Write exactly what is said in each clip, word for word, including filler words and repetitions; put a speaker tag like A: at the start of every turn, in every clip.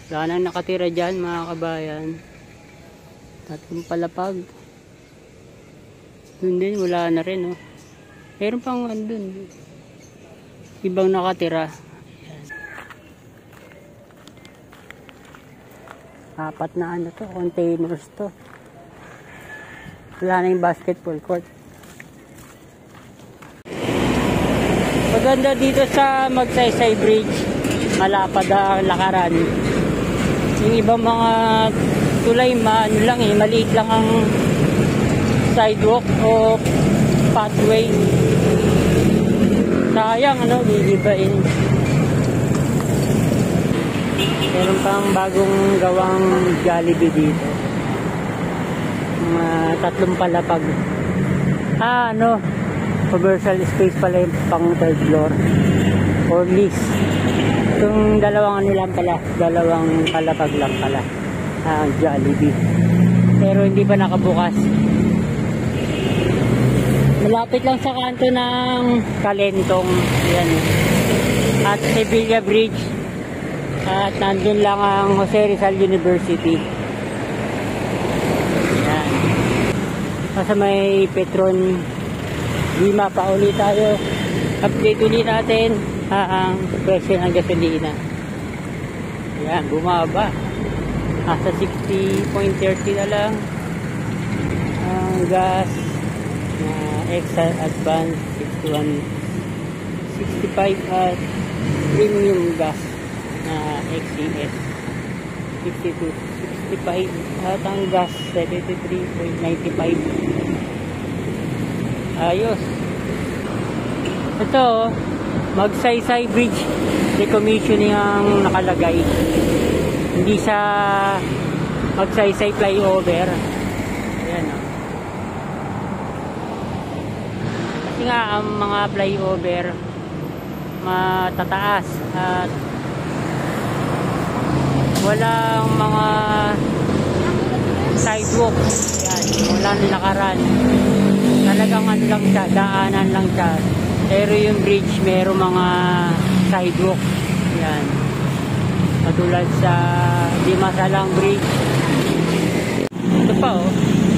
A: Wala nang nakatira dyan mga kabayan. Tatlong palapag. Doon din wala na rin, oh. Meron pang andun ibang nakatira. Ayan. Apat na ano to, containers to. Wala na yung basketball court. Maganda dito sa Magsaysay Bridge, malapad ang lakaran. Yung ibang mga tulay, ano lang eh, maliit lang ang sidewalk o pathway. Sayang, ano, gigibain. Meron pang bagong gawang Jollibee dito. Mga tatlong palapag. Ah, ano, commercial space pala yung pang third floor. Or lease. Itong dalawang ano lang pala, dalawang palapag lang pala. Ah, Jollibee. Pero hindi pa nakabukas. Malapit lang sa kanto ng Kalentong. Yan. At Sevilla Bridge. At nandun lang ang Jose Rizal University. Yan. Kasi may Petron Lima pa ulit tayo. Update ulit natin ah, ang presyo ng gasolina. Yan, bumaba. Nasa sixty point thirty na lang ang gas na extra advance sixty-one sixty-five at premium gas na X C S fifty-two sixty-five at ang gas seventy-three point nine five. Ayos. Ito, Magsaysay Bridge decommissioning ang nakalagay. Hindi sa Magsaysay flyover. Ayan, oh. Kasi nga ang mga flyover matataas at walang mga sidewalk. Ayan, walang lakaran. Talagang ano lang siya, daanan lang siya. Pero yung bridge meron mga sidewalk. Ayan. Katulad sa Dimasalang Bridge. Ito pa, oh.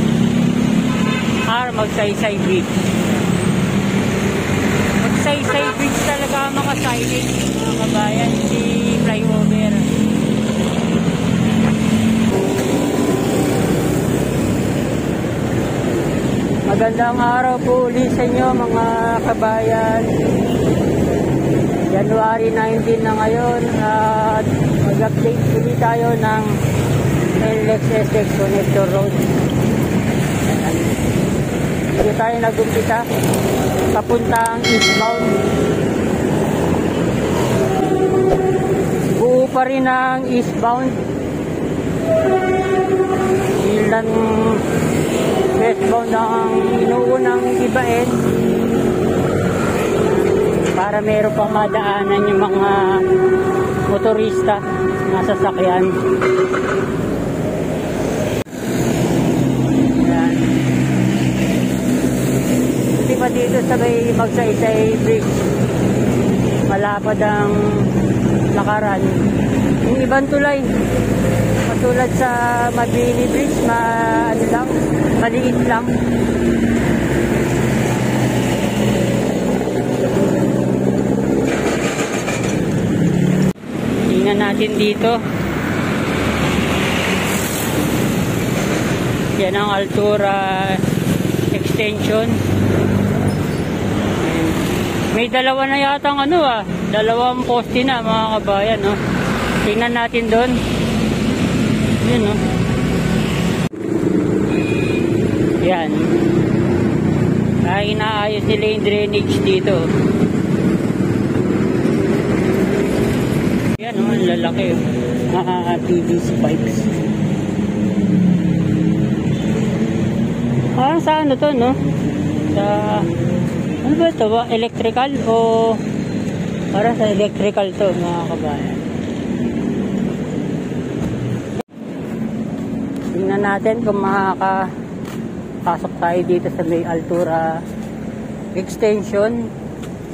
A: R Magsaysay Bridge. Magsaysay Bridge talaga ang mga signage, mga kabayan, si flyover. Magandang araw po ulit sa inyo mga kabayan. January nineteen na ngayon at mag-update ulit tayo ng L X S X Connector Road. Dito tayo nag-umpisa papuntang eastbound. Buo pa rin ang eastbound. Ilan westbound ang inuunang ibain para meron pang madaanan yung mga motorista na sasakyan. Ayan. Hindi pa dito sa may Magsaysay Bridge malapad ang lakaran. Yung ibang tulay katulad sa Mabini Bridge, ma ano lang, maliit lang. Tingnan natin dito. Yan ang Altura extension. May dalawa na yata ang ano ah, dalawang poste na mga kabayan, no. Tingnan natin doon. Yan, no. Yan. Ay, inaayos nila yung drainage dito. Yan, no, ang lalaki. Mga P V C pipes. Ah, sa ano to, no? Sa ano ba ito ba? Electrical o para sa electrical to mga kabayan. Tingnan natin kung makakapasok tayo dito sa may Altura extension.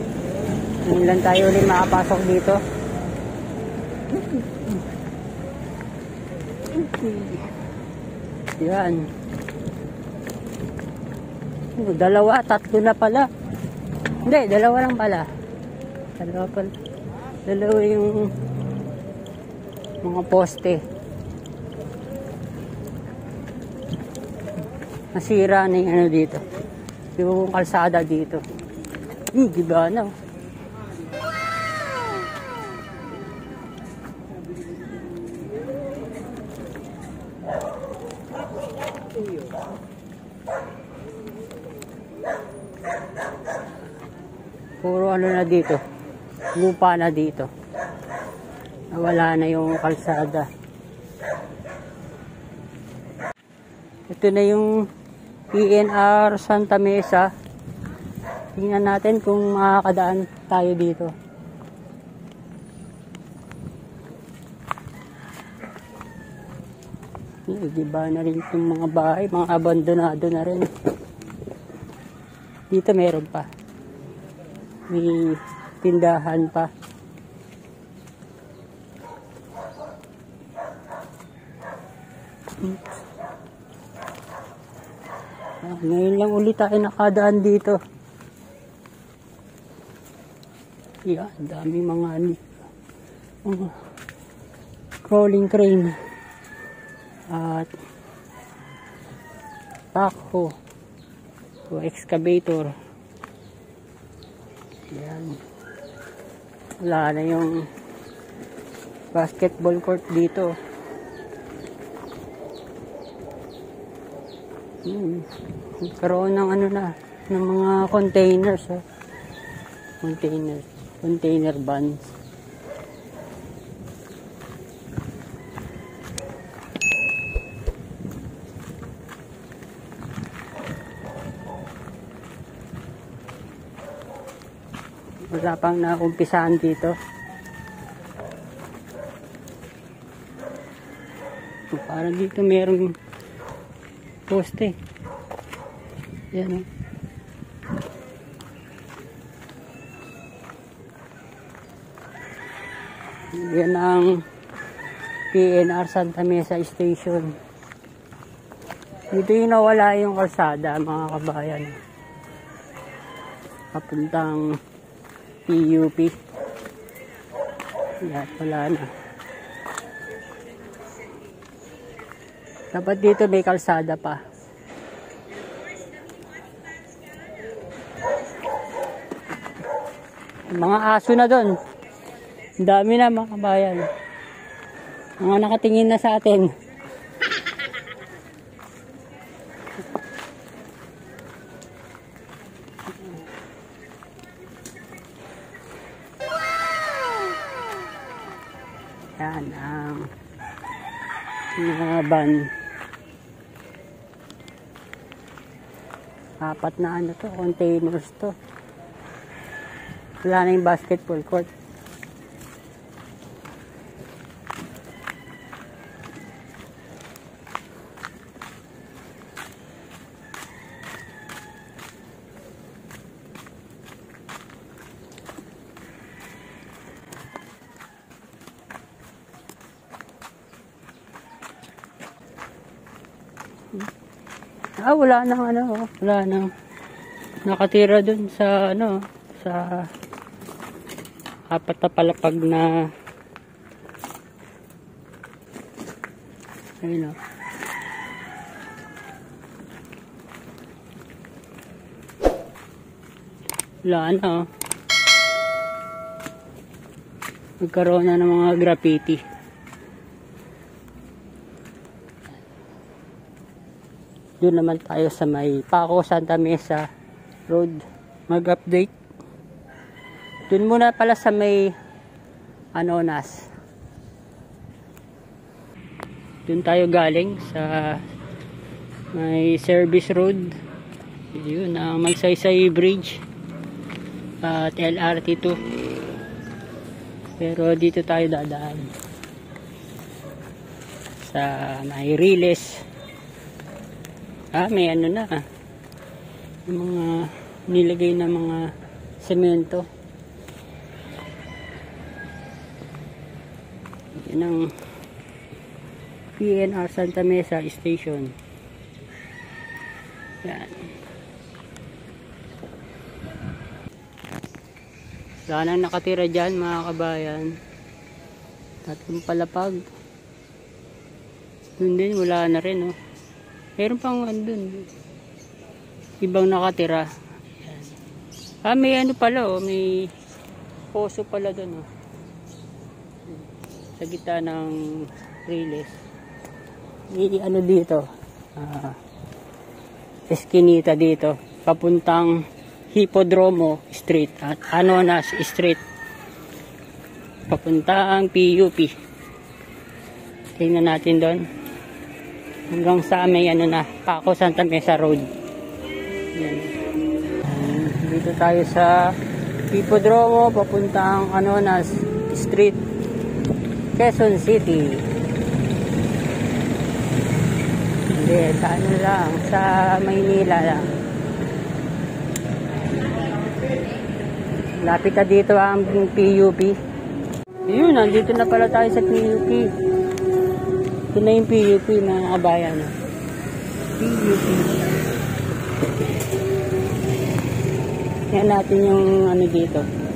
A: Ilan tayo ulit makapasok dito. Yan. Oh, dalawa, tatlo na pala. Hindi, dalawa lang pala. Dalawa pala. Dalawa yung mga poste. Nasira na yung ano dito. Yung kalsada dito. Hmm, diba na. Puro ano na dito, lupa na dito, wala na yung kalsada. Ito na yung P N R Santa Mesa. Tingnan natin kung makakadaan tayo dito. Diba na rin itong mga bahay, mga abandonado na rin. Dito meron pa. May tindahan pa. Ah, ngayon lang ulit tayo nakadaan dito. Yan, dami mga mga crawling crane at backhoe o excavator. Yan. Wala na yung basketball court dito. Hmm. Karoon ng ano na, ng mga containers. Oh. Containers. Container vans. Wala pang naumpisahan dito. Parang dito merong poste. Yan. Yan ang P N R Santa Mesa Station. Dito yung nawala yung kalsada, mga kabayan. Papuntang P U P. Yan, wala na. Dapat dito may kalsada pa. Mga aso na doon. Ang dami na, mga kabayan. Mga nakatingin na sa atin. Yan ang mga van. Apat na ano to, containers to. Wala na yung basketball court. Ah, wala nang ano, wala nang nakatira dun sa ano, sa apat na palapag na ayun o. Wala na o. Nagkaroon na ng mga graffiti. Doon naman tayo sa may Paco Santa Mesa Road mag-update. Doon muna pala sa may Anonas. Doon tayo galing sa may service road. Yun ang Magsaysay Bridge at L R T two. Pero dito tayo dadaan sa may Riles. Ah, may ano na, yung mga nilagay na mga semento. Yan ang P N R Santa Mesa Station. Yan. Wala nang nakatira dyan mga kabayan. Tatlong palapag. Doon din wala na rin, oh. Meron pang andun ibang nakatira. Yan. Ah, may ano pala, oh, may poso pala doon, oh. Sa gitna ng riles. May ano dito, ah, eskinita dito papuntang Hipodromo Street at Anonas Street papuntang P U P. Tingnan natin doon hanggang sa may ano na Paco Santa Mesa Road. Yan. Dito tayo sa Hipodromo papuntang Anonas Street, Quezon City. Hindi, sa ano lang, sa Maynila lang. Lapit na dito ang P U P. Yun, nandito na pala tayo sa P U P. Ito na yung P U P mga kabayan. P U P. Yan natin yung ano dito.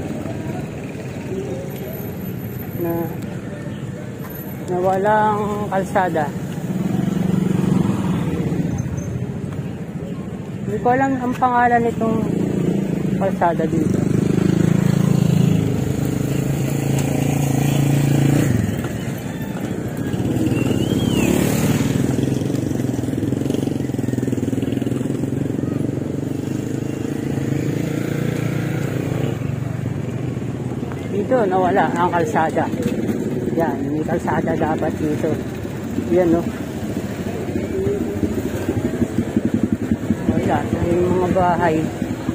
A: Na, na walang kalsada. Hindi ko alam ang pangalan nitong kalsada dito. Dito nawala ang kalsada. Yan, may kalsada dapat dito. Yan, no. Wala, may mga bahay.